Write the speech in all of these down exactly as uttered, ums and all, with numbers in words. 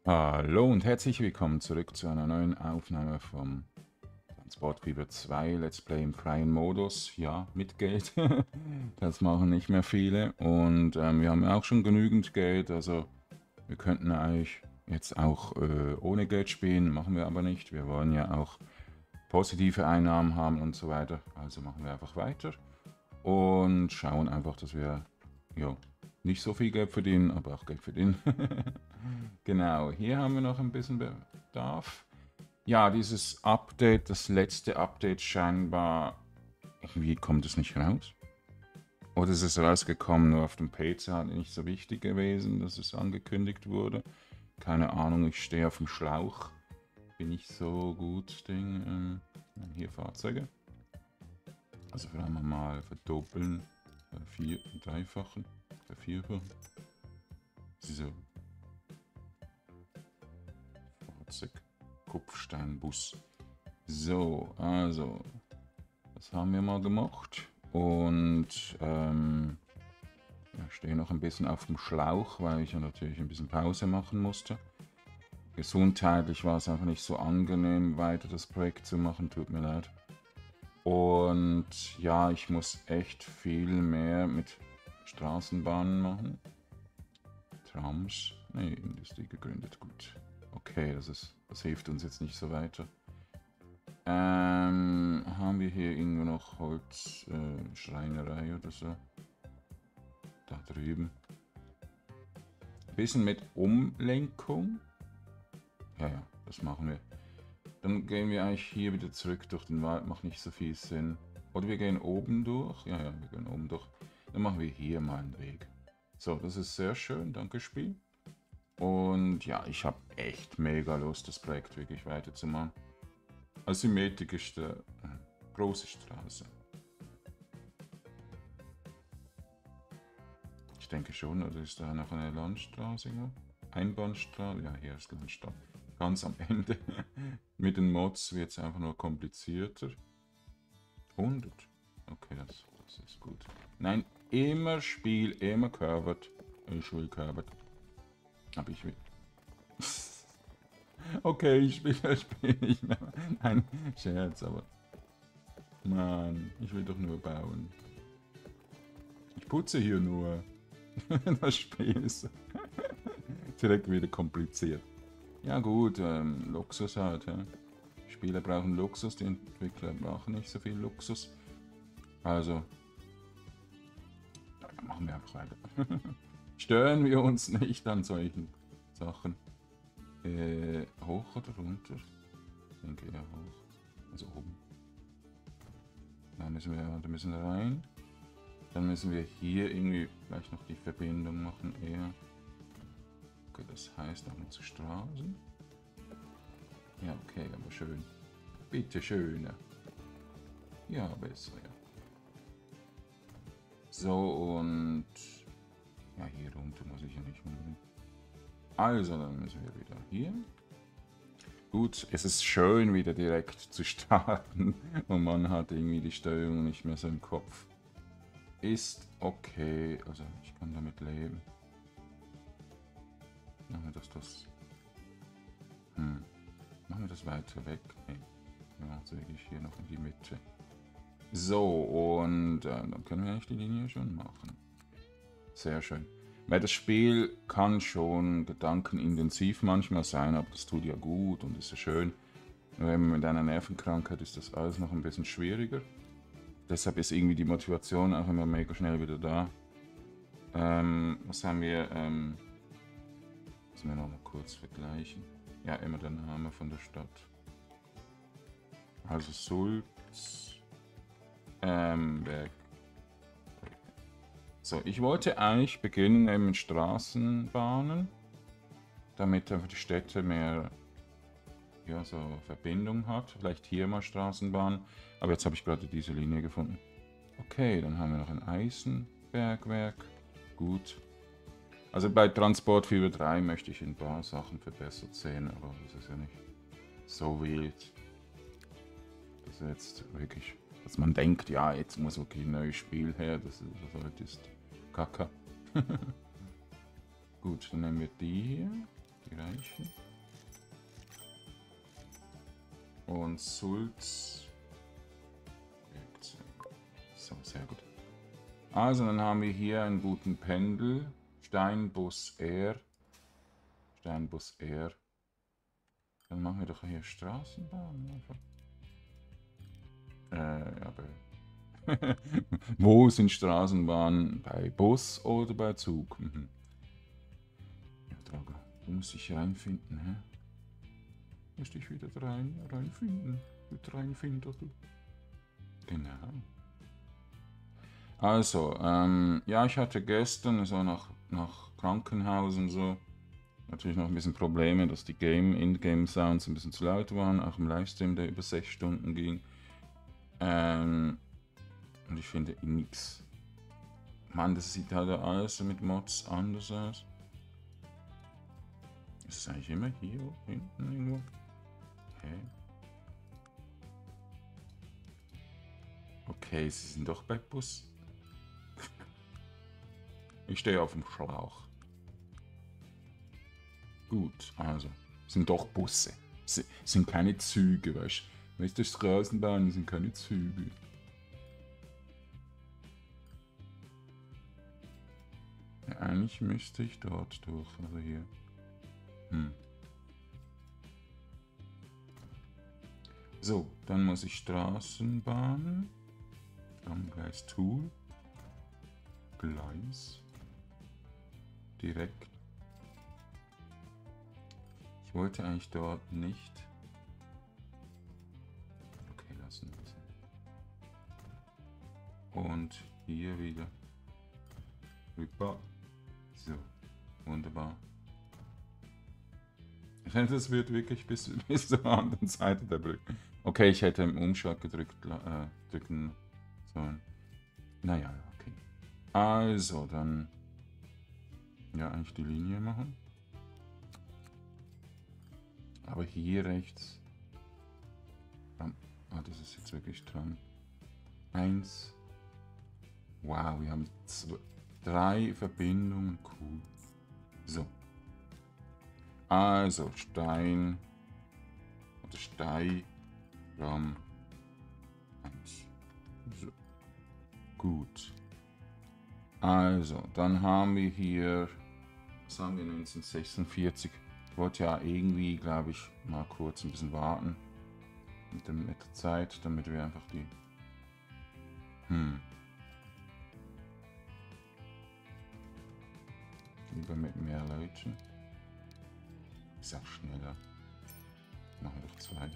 Hallo und herzlich willkommen zurück zu einer neuen Aufnahme vom Transport Fever zwei Let's Play im freien Modus. Ja, mit Geld. Das machen nicht mehr viele. Und ähm, wir haben ja auch schon genügend Geld. Also wir könnten eigentlich jetzt auch äh, ohne Geld spielen. Machen wir aber nicht. Wir wollen ja auch positive Einnahmen haben und so weiter. Also machen wir einfach weiter. Und schauen einfach, dass wir ja, nicht so viel Geld verdienen, aber auch Geld verdienen. Genau, hier haben wir noch ein bisschen Bedarf. Ja, dieses Update, das letzte Update scheinbar, irgendwie kommt es nicht raus. Oder ist es rausgekommen, nur auf dem P C, hat nicht so wichtig gewesen, dass es angekündigt wurde. Keine Ahnung, ich stehe auf dem Schlauch. Bin nicht so gut, Ding. Ähm, hier Fahrzeuge. Also vielleicht mal verdoppeln, vier, dreifachen, vervierfachen. So. Fahrzeug, Kopfsteinbus. So, also, das haben wir mal gemacht. Und ähm, ich stehe noch ein bisschen auf dem Schlauch, weil ich ja natürlich ein bisschen Pause machen musste. Gesundheitlich war es einfach nicht so angenehm, weiter das Projekt zu machen, tut mir leid. Und ja, ich muss echt viel mehr mit Straßenbahnen machen. Trams, ne, Industrie gegründet, gut. Okay, das, ist, das hilft uns jetzt nicht so weiter. Ähm, haben wir hier irgendwo noch Holzschreinerei äh, oder so? Da drüben. Bisschen mit Umlenkung. Ja, ja, das machen wir. Dann gehen wir eigentlich hier wieder zurück durch den Wald, macht nicht so viel Sinn. Oder wir gehen oben durch. Ja, ja, wir gehen oben durch. Dann machen wir hier mal einen Weg. So, das ist sehr schön, danke Spiel. Und ja, ich habe echt mega Lust, das Projekt wirklich weiterzumachen. Asymmetrik ist die äh, große Straße. Ich denke schon, oder ist da noch eine Landstraße irgendwo? Einbahnstraße? Ja, hier ist Landstraße. Ganz am Ende. Mit den Mods wird es einfach nur komplizierter. hundert. Okay, das, das ist gut. Nein, immer Spiel, immer curved. Ich will curved. Aber ich will. Okay, ich spiele das Spiel nicht mehr. Nein, Scherz, aber. Mann, ich will doch nur bauen. Ich putze hier nur. Das Spiel ist direkt wieder kompliziert. Ja gut, ähm, Luxus halt, ja. Spieler brauchen Luxus, die Entwickler brauchen nicht so viel Luxus. Also, machen wir einfach weiter. Stören wir uns nicht an solchen Sachen. Äh, hoch oder runter? Ich denke eher hoch. Also oben. Da müssen wir, da müssen wir rein. Dann müssen wir hier irgendwie vielleicht noch die Verbindung machen eher. Okay, das heißt auch noch zu Straßen. Ja, okay, aber schön. Bitte schöner. Ja, besser, ja. So, und ja, hier runter muss ich ja nicht unbedingt. Also, dann müssen wir wieder hier. Gut, es ist schön, wieder direkt zu starten und man hat irgendwie die Steuerung nicht mehr so im Kopf. Ist okay, also ich kann damit leben. Machen wir das, das. Hm. Machen wir das weiter weg. Nee. Ja, also wirklich hier noch in die Mitte. So, und äh, dann können wir eigentlich die Linie schon machen. Sehr schön. Weil das Spiel kann schon gedankenintensiv manchmal sein, aber das tut ja gut und ist ja schön. Wenn man mit einer Nervenkrankheit ist das alles noch ein bisschen schwieriger. Deshalb ist irgendwie die Motivation auch immer mega schnell wieder da. Ähm, was haben wir? Ähm, müssen wir noch mal kurz vergleichen. Ja, immer der Name von der Stadt. Also Sulz. Ähm, Berg. So, ich wollte eigentlich beginnen eben mit Straßenbahnen, damit einfach die Städte mehr ja, so Verbindung hat. Vielleicht hier mal Straßenbahn, aber jetzt habe ich gerade diese Linie gefunden. Okay, dann haben wir noch ein Eisenbergwerk. Gut. Also bei Transport Fever drei möchte ich ein paar Sachen verbessert sehen, aber das ist ja nicht so wild. Das ist jetzt wirklich, dass man denkt, ja, jetzt muss wirklich ein neues Spiel her, das, das heute ist Kacke. Gut, dann nehmen wir die hier. Die reichen. Und Sulz. So, sehr gut. Also, dann haben wir hier einen guten Pendel. Steinbus R. Steinbus R. Dann machen wir doch hier Straßenbahn einfach. Äh, aber. Wo sind Straßenbahnen? Bei Bus oder bei Zug? Mhm. Ja, Drago. Du musst dich reinfinden, hä? Musst dich wieder rein, reinfinden. Gut reinfinden, du. Genau. Also, ähm, ja, ich hatte gestern so nach, nach Krankenhaus und so natürlich noch ein bisschen Probleme, dass die Game, In-Game-Sounds ein bisschen zu laut waren, auch im Livestream, der über sechs Stunden ging. Ähm, und ich finde nichts. Mann, das sieht halt alles mit Mods anders aus. Ist es eigentlich immer hier hinten irgendwo? Okay. Okay, sie sind doch bei Bus. Ich stehe auf dem Schlauch. Gut, also, sind doch Busse. S sind keine Züge, weißt du? Weißt du, Straßenbahnen sind keine Züge. Ja, eigentlich müsste ich dort durch, also hier. Hm. So, dann muss ich Straßenbahn. Gleis Tool. Gleis. Direkt. Ich wollte eigentlich dort nicht. Okay, lassen wir es. Und hier wieder. Rüber. So, wunderbar. Das wird wirklich bis, bis zur anderen Seite der Brücke. Okay, ich hätte im Umschlag gedrückt äh, drücken sollen. Naja, okay. Also, dann ja, eigentlich die Linie machen. Aber hier rechts. Ah, das ist jetzt wirklich dran. Eins. Wow, wir haben zwei, drei Verbindungen. Cool. So. Also Stein oder Stein Ram eins. So. Gut. Also, dann haben wir hier, was haben wir, neunzehnhundertsechsundvierzig. Ich wollte ja irgendwie, glaube ich, mal kurz ein bisschen warten mit, dem, mit der Zeit, damit wir einfach die... Hm. Lieber mit mehr Leuten. Ist auch schneller. Machen wir doch zwei.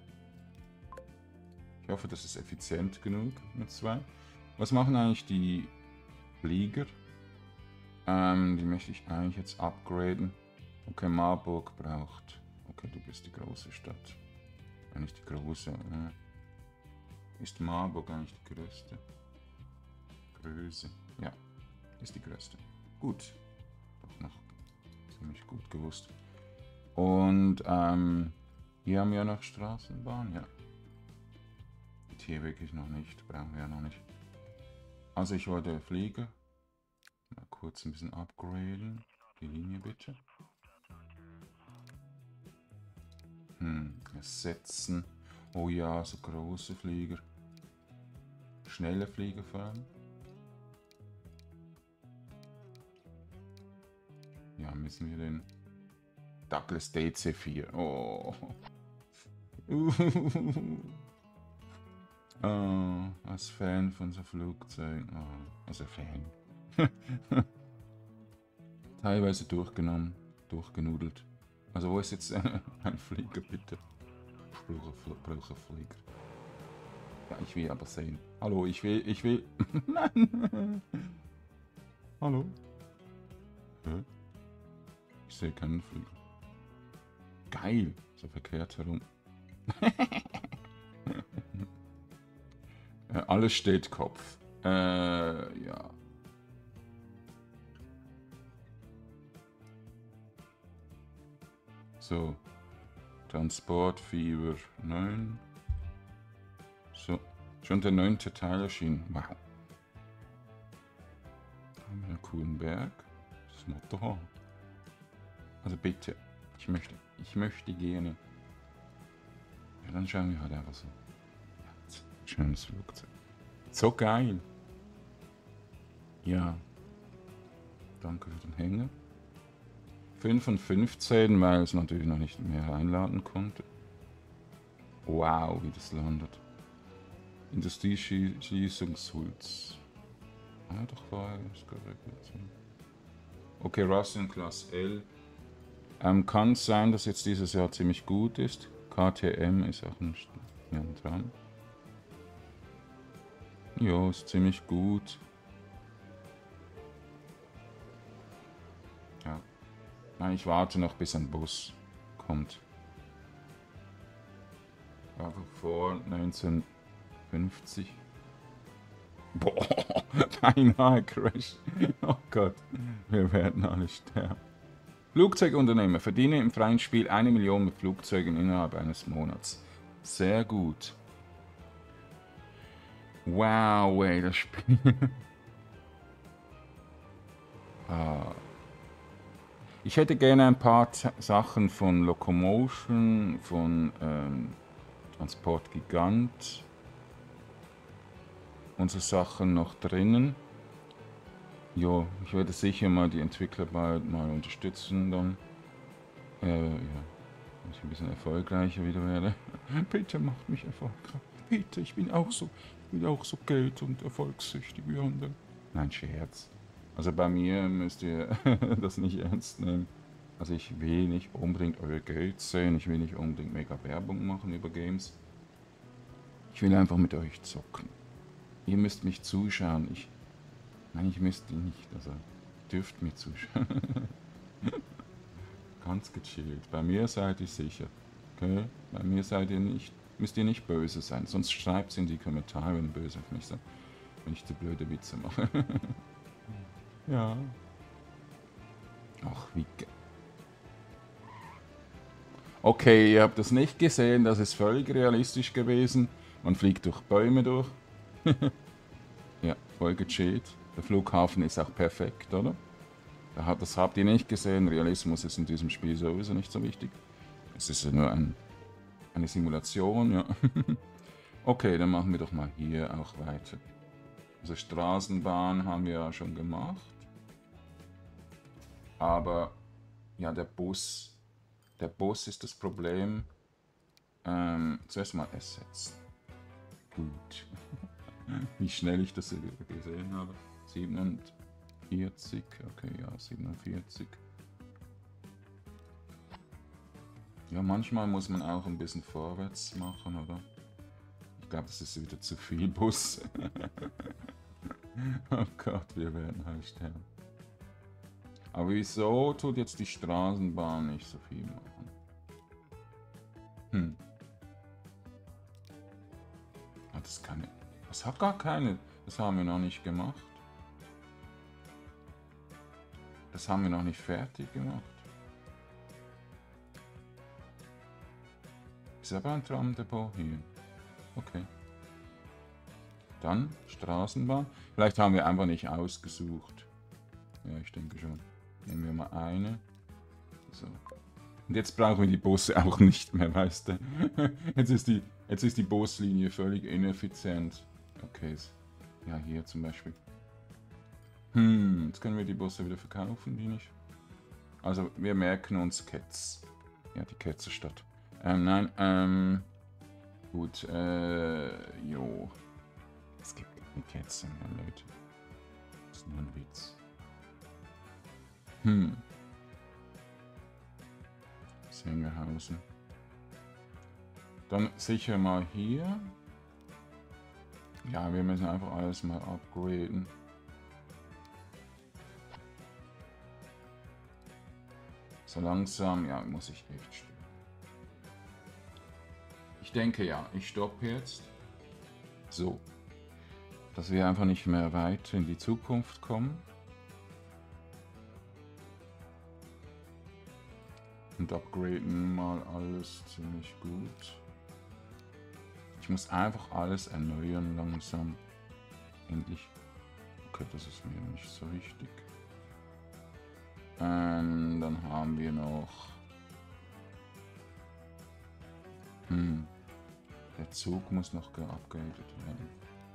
Ich hoffe, das ist effizient genug mit zwei. Was machen eigentlich die Flieger? Ähm, die möchte ich eigentlich jetzt upgraden. Okay, Marburg braucht... Okay, du bist die große Stadt. Eigentlich die große. Äh. Ist Marburg eigentlich die größte? Größe. Ja, ist die größte. Gut. Doch noch ziemlich gut gewusst. Und ähm, hier haben wir noch Straßenbahn, ja. Und hier wirklich noch nicht, brauchen wir ja noch nicht. Also ich wollte Flieger. Mal kurz ein bisschen upgraden. Die Linie bitte. Hm, ersetzen. Oh ja, so große Flieger. Schnelle Flieger vor allem. Ja, müssen wir den Douglas D C vier. Oh. Oh, als Fan von so Flugzeugen. Oh, also Fan. Teilweise durchgenommen, durchgenudelt. Also wo ist jetzt äh, ein Flieger, bitte? Ich brauche einen Flieger. Ja, ich will aber sehen. Hallo, ich will, ich will... Nein! Hallo? Hä? Ich sehe keinen Flieger. Geil! So verkehrt herum. äh, alles steht Kopf. Äh, ja. So. Transportfieber neun. So. Schon der neunte Teil erschienen. Wow. Haben wir einen coolen Berg. Das Motorrad. Also bitte. Ich möchte, ich möchte gerne. Ja, dann schauen wir halt einfach so. Ja, ein schönes Flugzeug. So geil. Ja. Danke für den Hänger. fünf von fünfzehn, weil es natürlich noch nicht mehr reinladen konnte. Wow, wie das landet. Industrieschießungshulz. Ah, doch war es geregelt. Okay, Russian Class L. Ähm, kann sein, dass jetzt dieses Jahr ziemlich gut ist. K T M ist auch nicht mehr dran. Ja, ist ziemlich gut. Ja. Nein, ich warte noch, bis ein Bus kommt. Aber vor neunzehnhundertfünfzig. Boah, beinahe Crash. Oh Gott, wir werden alle sterben. Flugzeugunternehmer verdiene im freien Spiel eine Million mit Flugzeugen innerhalb eines Monats. Sehr gut. Wow, ey, das Spiel. ah. Ich hätte gerne ein paar Sachen von Locomotion, von ähm, Transport Gigant. Unsere Sachen noch drinnen. Jo, ich werde sicher mal die Entwickler bald mal unterstützen dann. Äh, ja, wenn ich ein bisschen erfolgreicher wieder werde. Bitte macht mich erfolgreich. Bitte, ich bin auch so, ich bin auch so Geld- und erfolgssüchtig wie andere. Nein, Scherz. Also bei mir müsst ihr das nicht ernst nehmen. Also ich will nicht unbedingt euer Geld sehen, ich will nicht unbedingt mega Werbung machen über Games. Ich will einfach mit euch zocken. Ihr müsst mich zuschauen. Ich, nein, ich müsst ihr nicht, also dürft mir zuschauen. Ganz gechillt. Bei mir seid ihr sicher. Okay? Bei mir seid ihr nicht, müsst ihr nicht böse sein. Sonst schreibt es in die Kommentare, wenn ihr böse auf mich seid. Wenn ich zu blöde Witze mache. Ja. Ach, wie ge... Okay, ihr habt das nicht gesehen, das ist völlig realistisch gewesen. Man fliegt durch Bäume durch. Ja, voll gechillt. Der Flughafen ist auch perfekt, oder? Das habt ihr nicht gesehen. Realismus ist in diesem Spiel sowieso nicht so wichtig. Es ist nur ein, eine Simulation, ja. Okay, dann machen wir doch mal hier auch weiter. Also Straßenbahn haben wir ja schon gemacht. Aber ja, der Bus, der Bus ist das Problem. Ähm, zuerst mal ersetzen. Gut. Wie schnell ich das gesehen habe. siebenundvierzig, okay, ja, siebenundvierzig. Ja, manchmal muss man auch ein bisschen vorwärts machen, oder? Ich glaube, das ist wieder zu viel Bus. Oh Gott, wir werden halt sterben. Aber wieso tut jetzt die Straßenbahn nicht so viel machen? Hm. Ah, das kann nicht. Das hat gar keine. Das haben wir noch nicht gemacht. Das haben wir noch nicht fertig gemacht. Ist aber ein Tramdepot hier. Okay. Dann Straßenbahn. Vielleicht haben wir einfach nicht ausgesucht. Ja, ich denke schon. Nehmen wir mal eine. So. Und jetzt brauchen wir die Busse auch nicht mehr, weißt du. Jetzt ist die, jetzt ist die Buslinie völlig ineffizient. Okay. Ja, hier zum Beispiel. Hm, jetzt können wir die Busse wieder verkaufen, die nicht. Also wir merken uns Ketz. Ja, die Ketzerstadt. Ähm, nein, ähm... Gut, äh... Jo. Es gibt keine Ketzer mehr, Leute. Das ist nur ein Witz. Hm. Sengerhausen. Dann sicher mal hier. Ja, wir müssen einfach alles mal upgraden. So langsam, ja, muss ich echt stehen. Ich denke ja, ich stoppe jetzt. So. Dass wir einfach nicht mehr weiter in die Zukunft kommen. Und upgraden mal alles ziemlich gut. Ich muss einfach alles erneuern langsam. Endlich. Okay, das ist mir nicht so wichtig. Ähm, dann haben wir noch Hm. Der Zug muss noch geupgradet werden.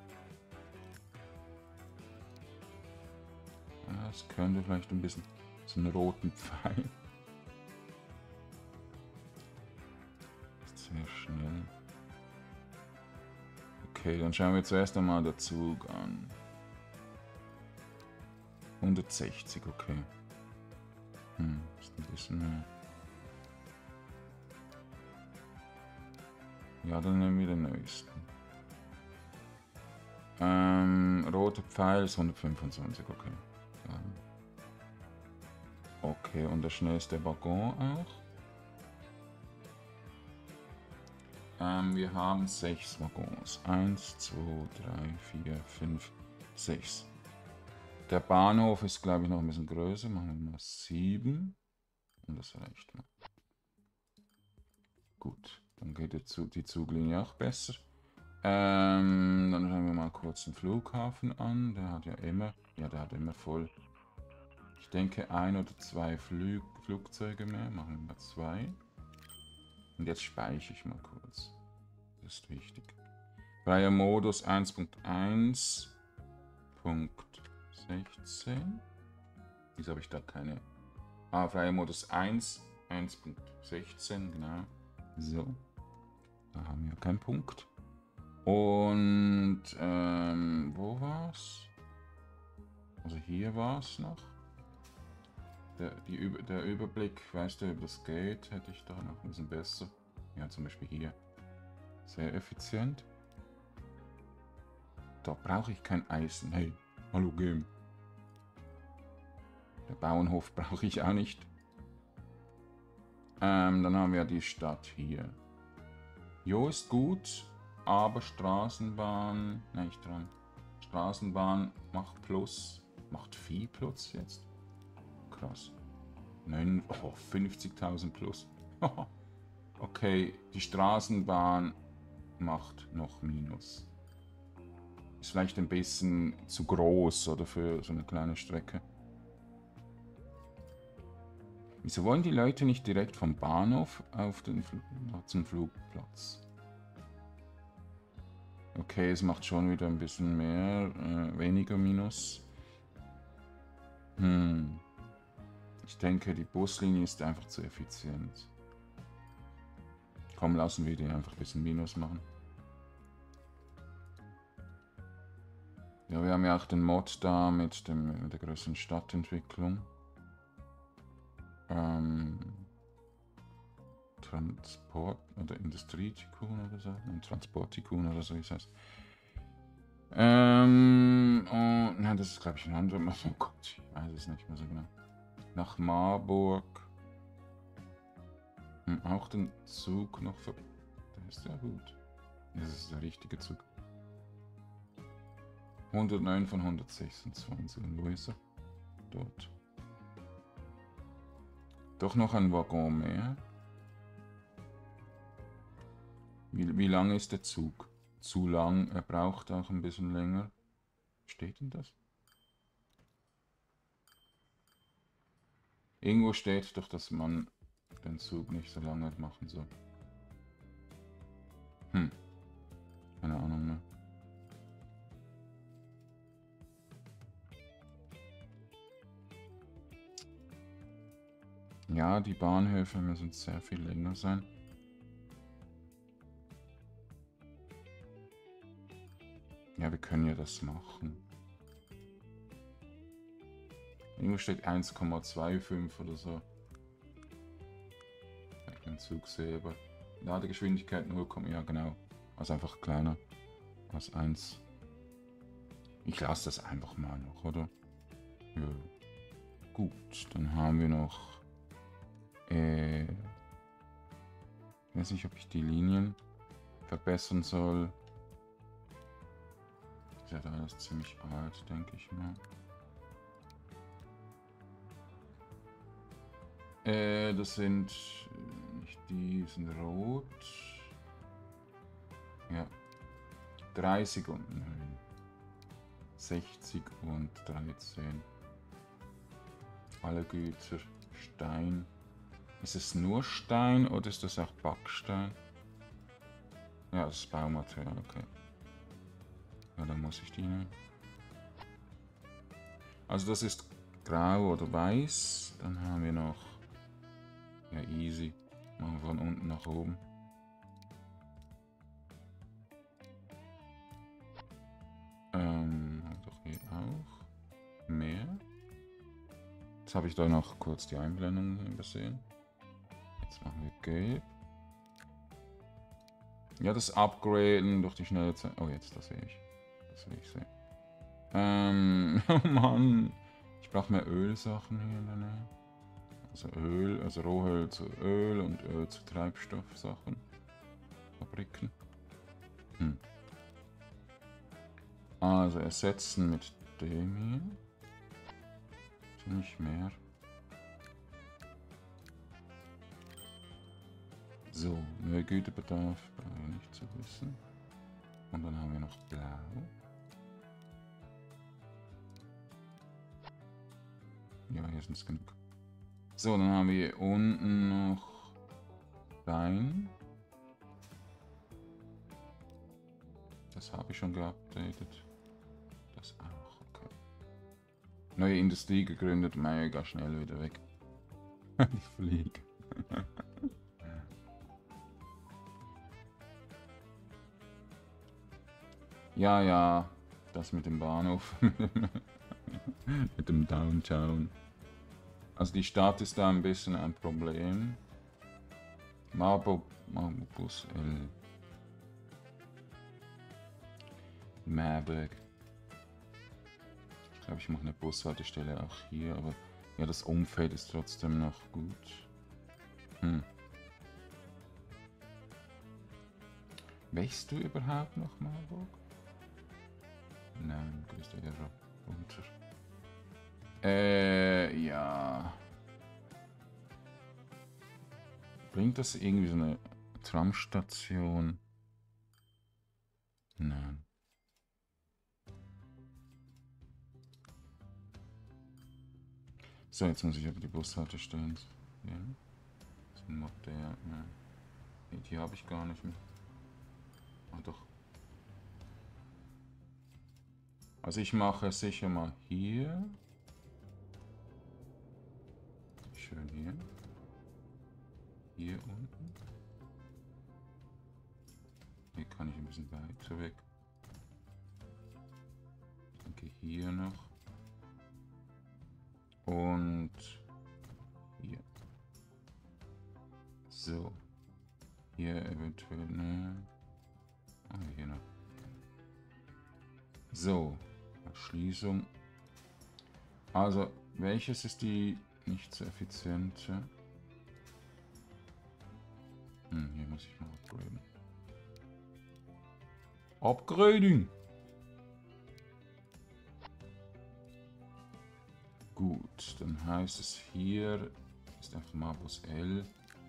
Ja, es könnte vielleicht ein bisschen so einen roten Pfeil. Sehr schnell. Okay, dann schauen wir zuerst einmal den Zug an. hundertsechzig, okay. Hm, ist ein bisschen mehr. Ja, dann nehmen wir den neuesten. Ähm, roter Pfeil ist hundertfünfundzwanzig, okay. Dann. Okay, und der schnellste Waggon auch. Ähm, wir haben sechs Waggons. Eins, zwei, drei, vier, fünf, sechs. Der Bahnhof ist, glaube ich, noch ein bisschen größer. Machen wir mal sieben. Und das reicht mal. Gut, dann geht die, Zug, die Zuglinie auch besser. Ähm, dann schauen wir mal kurz den Flughafen an. Der hat ja immer, ja, der hat immer voll. Ich denke, ein oder zwei Flug, Flugzeuge mehr. Machen wir mal zwei. Und jetzt speichere ich mal kurz. Das ist wichtig. Freier Modus eins Punkt eins Punkt sechzehn. Wieso habe ich da keine? Ah, freier Modus eins, eins Punkt sechzehn, genau. So. Da haben wir keinen Punkt. Und ähm, wo war's? Also hier war es noch. Der, die, der Überblick, weißt du, über das Gate hätte ich da noch ein bisschen besser. Ja, zum Beispiel hier. Sehr effizient. Da brauche ich kein Eisen. Hey, hallo Game. Der Bauernhof brauche ich auch nicht. Ähm, dann haben wir die Stadt hier. Jo ist gut, aber Straßenbahn, nicht dran. Straßenbahn macht Plus, macht viel Plus jetzt. Krass. neun, oh, fünfzigtausend plus. Okay, die Straßenbahn macht noch Minus. Ist vielleicht ein bisschen zu groß oder für so eine kleine Strecke. Wieso wollen die Leute nicht direkt vom Bahnhof auf den Fl zum Flugplatz? Okay, es macht schon wieder ein bisschen mehr, äh, weniger Minus. Hm. Ich denke, die Buslinie ist einfach zu effizient. Komm, lassen wir die einfach ein bisschen Minus machen. Ja, wir haben ja auch den Mod da mit, dem, mit der größeren Stadtentwicklung. Ähm, Transport oder Industrie-Tycoon oder so. Ein Transport-Tycoon oder so, wie es heißt. Ähm, oh, nein, das ist, glaube ich, ein anderer. Oh Gott, ich weiß es nicht mehr so genau. Nach Marburg. Hm, auch den Zug noch ver... Der ist ja gut. Das ist der richtige Zug. hundertneun von hundertsechsundzwanzig. Und wo ist er? Dort. Doch noch ein Waggon mehr. Wie, wie lang ist der Zug? Zu lang. Er braucht auch ein bisschen länger. Steht denn das? Irgendwo steht doch, dass man den Zug nicht so lange machen soll. Hm. Keine Ahnung mehr. Ja, die Bahnhöfe müssen sehr viel länger sein. Ja, wir können ja das machen. Irgendwo steht eins Komma fünfundzwanzig oder so. Wenn ich den Zug sehe, aber Ladegeschwindigkeit null, ja genau. Also einfach kleiner als eins. Ich lasse das einfach mal noch, oder? Ja. Gut, dann haben wir noch... Äh, ich weiß nicht, ob ich die Linien verbessern soll. Das ist ja alles ziemlich alt, denke ich mal. Äh, das sind nicht die, sind rot. Ja. dreißig und neun. sechzig und dreizehn. Alle Güter. Stein. Ist es nur Stein oder ist das auch Backstein? Ja, das ist Baumaterial, okay. Ja, dann muss ich die nehmen. Also das ist grau oder weiß. Dann haben wir noch... Ja, easy. Machen wir von unten nach oben. Ähm, doch hier auch. Mehr. Jetzt habe ich da noch kurz die Einblendung übersehen. Jetzt machen wir gelb. Ja, das Upgraden durch die schnelle Zeit. Oh, jetzt, das sehe ich. Das will ich sehen. Ähm, oh Mann. Ich brauche mehr Ölsachen hier in der Nähe. Also Öl, also Rohöl zu Öl und Öl zu Treibstoffsachen. Fabriken. Hm. Also ersetzen mit dem hier. Nicht mehr. So, neuer Güterbedarf, brauche ich nicht zu wissen. Und dann haben wir noch blau. Ja, hier sind es genug. So, dann haben wir hier unten noch Stein. Das habe ich schon geupdatet. Das auch, okay. Neue Industrie gegründet, mega schnell wieder weg. Die Fliege. Ja, ja, das mit dem Bahnhof. Mit dem Downtown. Also die Stadt ist da ein bisschen ein Problem. Marbo, Marbobus L. Marburg. Ich glaube, ich mache eine Bushaltestelle auch hier, aber ja, das Umfeld ist trotzdem noch gut. Hm. Weißt du überhaupt noch Marburg? Nein, du gehst eher runter. Äh, ja. Bringt das irgendwie so eine Tramstation? Nein. So, jetzt muss ich aber die Bushaltestellen sehen. Das ist noch der. Nein. Nee, die habe ich gar nicht mehr. Ah, doch. Also ich mache sicher mal hier. Schön hier. Hier unten. Hier kann ich ein bisschen weiter weg. Ich denke hier noch. Und hier. So. Hier eventuell, ne. Ah, hier noch. So. Erschließung. Also, welches ist die nicht so effiziente? Hm, hier muss ich mal upgraden. Upgrading! Gut, dann heißt es hier ist einfach Marbus L.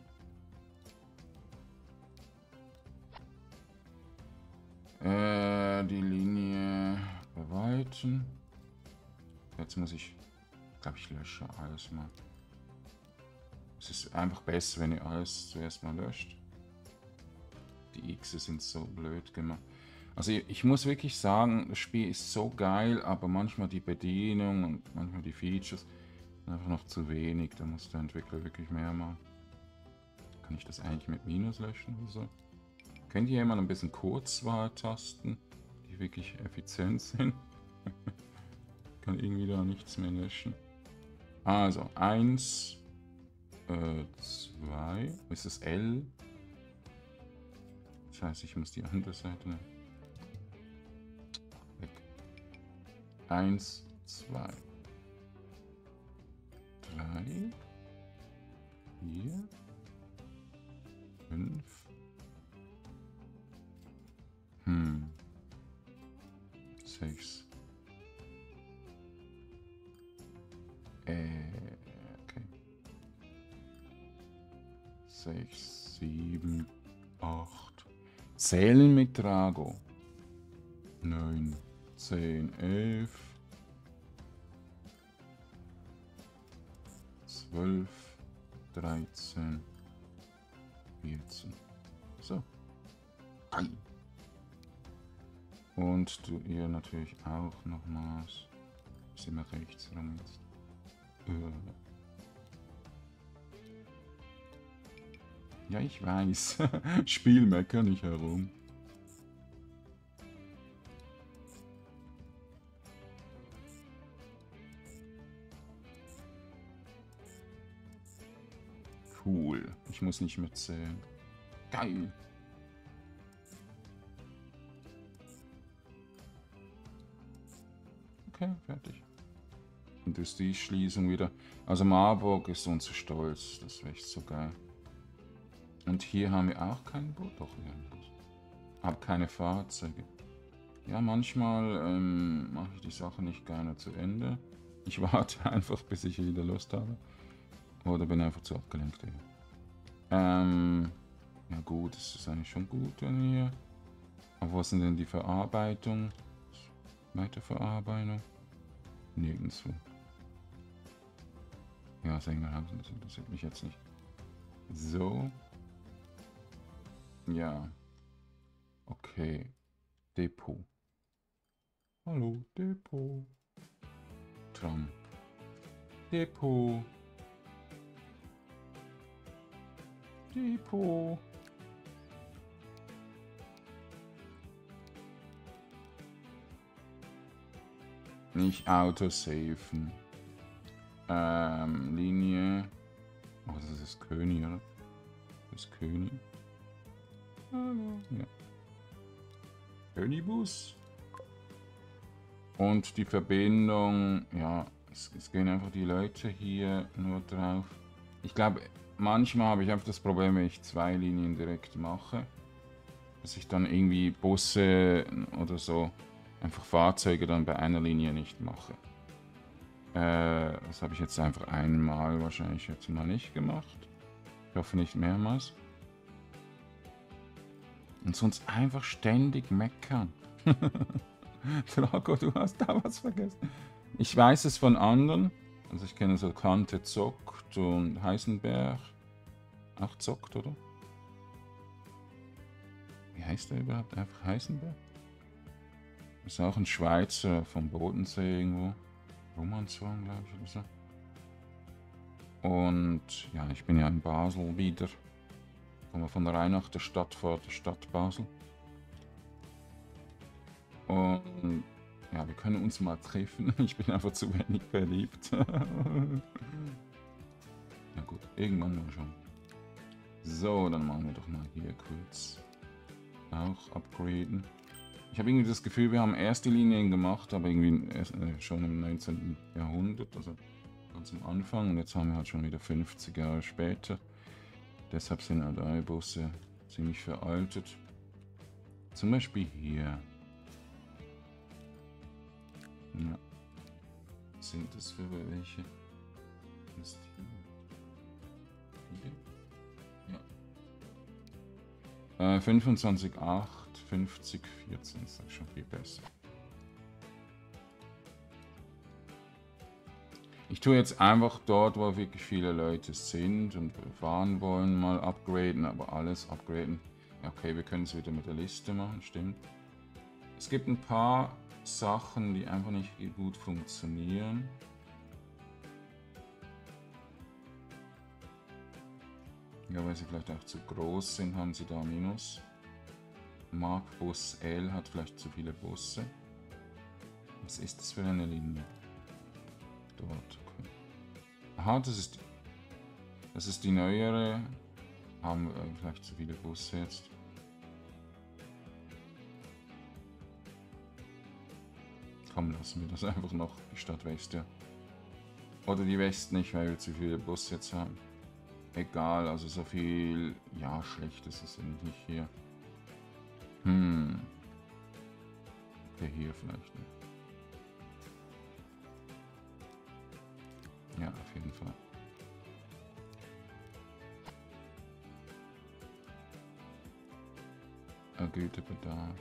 Äh, die Linie beweiten. Jetzt muss ich, glaube ich, lösche alles mal. Es ist einfach besser, wenn ihr alles zuerst mal löscht. Die X sind so blöd gemacht. Also ich muss wirklich sagen, das Spiel ist so geil, aber manchmal die Bedienung und manchmal die Features sind einfach noch zu wenig. Da muss der Entwickler wirklich mehr machen. Kann ich das eigentlich mit Minus löschen oder so? Kennt ihr jemand ein bisschen Kurzwahltasten, die wirklich effizient sind? Kann irgendwie da nichts mehr löschen. Also eins, zwei, ist es L? Scheiße, ich muss die andere Seite nehmen. Weg. eins, zwei, drei, vier, fünf. Hm. sechs. Äh, okay. sechs, sieben, acht. Zählen mit Drago. neun, zehn, elf. zwölf, dreizehn, vierzehn. So. Und du ihr natürlich auch nochmals. Sind wir rechts rum jetzt? Äh. Ja, ich weiß. Spiel mecker nicht herum. Cool. Ich muss nicht mehr zählen. Geil. Okay, fertig. Industrieschließung wieder. Also Marburg ist unser Stolz. Das wäre echt so geil. Und hier haben wir auch keinen Bus. Doch, wir haben einen Bus. Aber keine Fahrzeuge. Ja, manchmal ähm, mache ich die Sache nicht gerne zu Ende. Ich warte einfach, bis ich wieder Lust habe. Oder bin einfach zu abgelenkt. Ähm, ja gut, das ist eigentlich schon gut wenn hier. Aber wo sind denn die Verarbeitung? Weiterverarbeitung? Nirgendwo. Ja, Sengerhausen, das interessiert mich jetzt nicht. So. Ja. Okay. Depot. Hallo, Depot. Tram. Depot. Depot. Nicht autosafen. Ähm, Linie. Oh, das ist König, oder? Das ist König. Ja. Könibus. Und die Verbindung, ja, es, es gehen einfach die Leute hier nur drauf. Ich glaube, manchmal habe ich einfach das Problem, wenn ich zwei Linien direkt mache, dass ich dann irgendwie Busse oder so, einfach Fahrzeuge dann bei einer Linie nicht mache. Äh, das habe ich jetzt einfach einmal wahrscheinlich jetzt mal nicht gemacht. Ich hoffe nicht mehrmals. Und sonst einfach ständig meckern. Drago, du hast da was vergessen. Ich weiß es von anderen. Also ich kenne so Kante Zockt und Heisenberg. Auch Zockt, oder? Wie heißt der überhaupt? Einfach Heisenberg? Ist auch ein Schweizer vom Bodensee irgendwo. Romanshorn, glaube ich, oder so. Und ja, ich bin ja in Basel wieder. Kommen wir von der Reihe nach der Stadt vor der Stadt Basel. Und ja, wir können uns mal treffen. Ich bin einfach zu wenig verliebt. Na gut, irgendwann mal schon. So, dann machen wir doch mal hier kurz auch upgraden. Ich habe irgendwie das Gefühl, wir haben erste Linien gemacht, aber irgendwie erst, äh, schon im neunzehnten Jahrhundert, also ganz am Anfang. Und jetzt haben wir halt schon wieder fünfzig Jahre später. Deshalb sind halt alle Busse ziemlich veraltet. Zum Beispiel hier. Ja. Was sind das für welche? Was ist hier? Ja. Äh, fünfundzwanzig Komma acht, fünfzig Komma vierzehn ist schon viel besser. Ich tue jetzt einfach dort, wo wirklich viele Leute sind und fahren wollen, mal upgraden, aber alles upgraden. Ja, okay, wir können es wieder mit der Liste machen, stimmt. Es gibt ein paar Sachen, die einfach nicht gut funktionieren. Ja, weil sie vielleicht auch zu groß sind, haben sie da Minus. Mark Bus L hat vielleicht zu viele Busse. Was ist das für eine Linie? Dort. Okay. Aha, das ist, das ist die neuere. Haben wir vielleicht zu viele Busse jetzt. Komm, lassen wir das einfach noch, die Stadt West, ja. Oder die West nicht, weil wir zu viele Busse jetzt haben. Egal, also so viel, ja, schlecht ist es nicht hier. Hm. Okay, hier vielleicht nicht. Ja, auf jeden Fall. Gütebedarf.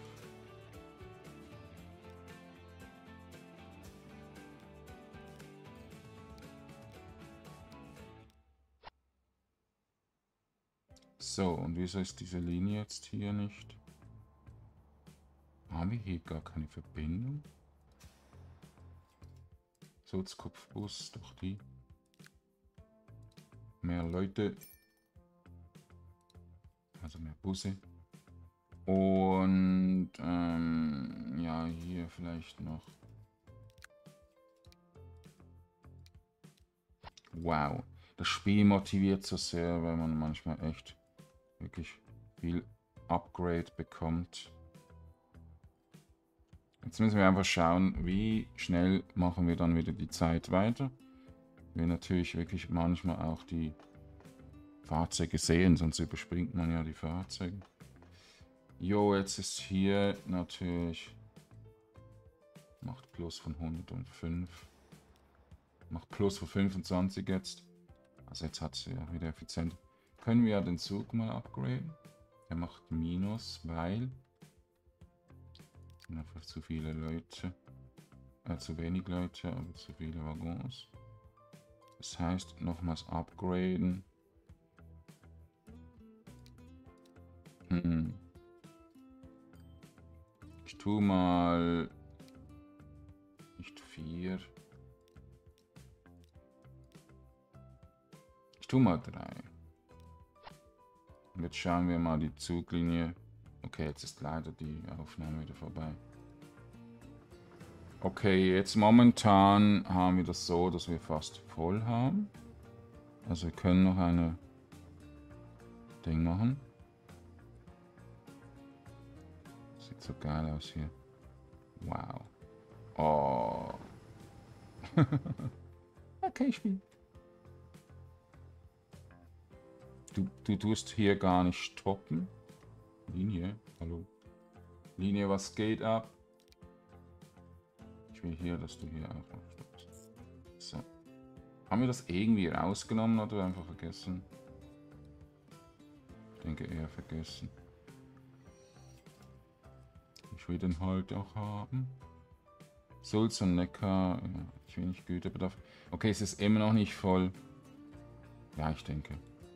So, und wieso ist diese Linie jetzt hier nicht? Haben wir hier gar keine Verbindung? Sulzkopfbus, doch die. Mehr Leute. Also mehr Busse. Und ähm, ja, hier vielleicht noch. Wow. Das Spiel motiviert so sehr, weil man manchmal echt wirklich viel Upgrade bekommt. Jetzt müssen wir einfach schauen, wie schnell machen wir dann wieder die Zeit weiter. Wir natürlich wirklich manchmal auch die Fahrzeuge sehen, sonst überspringt man ja die Fahrzeuge. Jo, jetzt ist hier natürlich, macht Plus von hundertfünf, macht Plus von fünfundzwanzig jetzt. Also jetzt hat sie ja wieder effizient. Können wir ja den Zug mal upgraden. Der macht Minus, weil einfach zu viele Leute, äh, zu wenig Leute, aber zu viele Waggons. Das heißt, nochmals upgraden. Hm. Ich tue mal nicht vier. Ich tue mal drei. Und jetzt schauen wir mal die Zuglinie. Okay, jetzt ist leider die Aufnahme wieder vorbei. Okay, jetzt momentan haben wir das so, dass wir fast voll haben. Also wir können noch eine Ding machen. Sieht so geil aus hier. Wow. Oh. Okay, Spiel. Du, du tust hier gar nicht stoppen. Linie, hallo. Linie, was geht ab? Ich will hier, dass du hier auch noch stoppst. So. Haben wir das irgendwie rausgenommen oder einfach vergessen? Ich denke eher vergessen. Ich will den halt auch haben. Sulz und Neckar. Ja, ich will nicht Güterbedarf. Okay, es ist immer noch nicht voll. Ja, ich denke.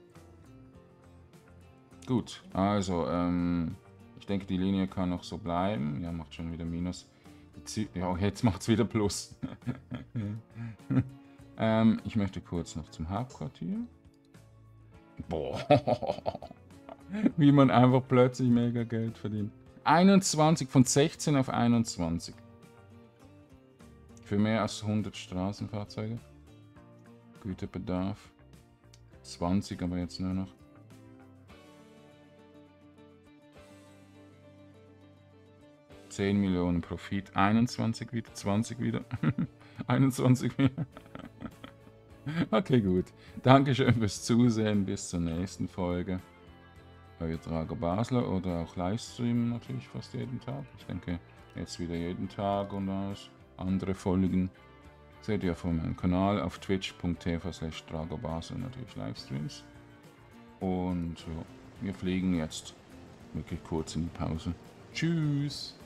Gut, also, ähm, ich denke, die Linie kann noch so bleiben. Ja, macht schon wieder Minus. Ja, jetzt macht es wieder Plus. ähm, ich möchte kurz noch zum Hauptquartier. Boah. Wie man einfach plötzlich mega Geld verdient. einundzwanzig von sechzehn auf einundzwanzig. Für mehr als hundert Straßenfahrzeuge. Güterbedarf. zwanzig, aber jetzt nur noch. zehn Millionen Profit, einundzwanzig wieder, zwanzig wieder, einundzwanzig wieder. Okay, gut. Dankeschön fürs Zusehen, bis zur nächsten Folge. Euer Drago Basler oder auch Livestream natürlich fast jeden Tag. Ich denke, jetzt wieder jeden Tag und alles. Andere Folgen seht ihr von meinem Kanal auf twitch punkt t v slash Drago Basler natürlich Livestreams. Und ja, wir fliegen jetzt wirklich kurz in die Pause. Tschüss!